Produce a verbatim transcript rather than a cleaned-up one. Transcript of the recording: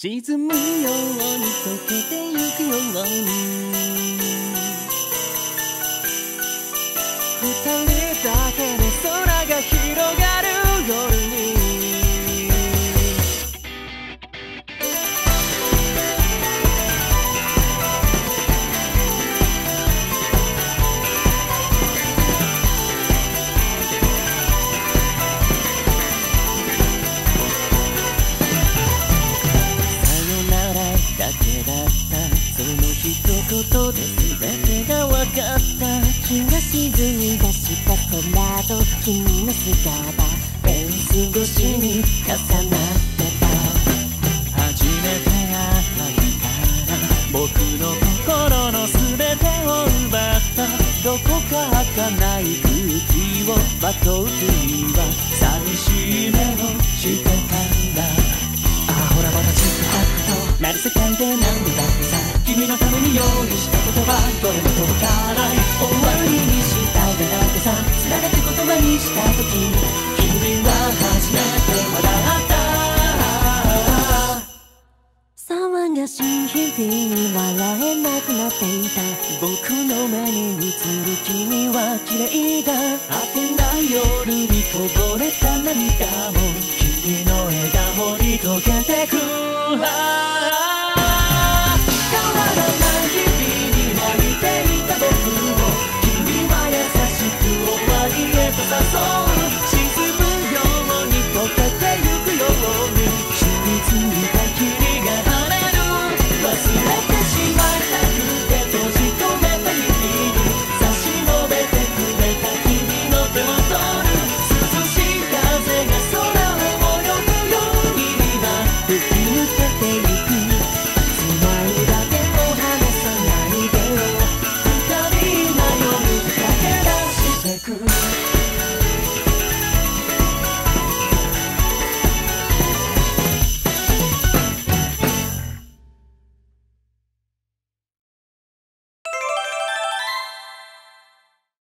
沈むように溶けてゆくように二人だけの空が広がる夜に一言で全てが分かった日が沈み出した空と君の姿フェンス越しに重なってた初めて会った日から僕の心の全てを奪ったどこか儚い空気をまとう君は寂しい目をしてたんだあほらまたチクタクとなる世界で何度だってさ君のために用意した言葉どれも届かない終わりにしたいだなんてさ繋がって言葉にした時君は初めて笑った騒がしい日々に笑えなくなっていた僕の目に映る君は綺麗だ果てない夜にこぼれた涙も君の笑顔に溶けてく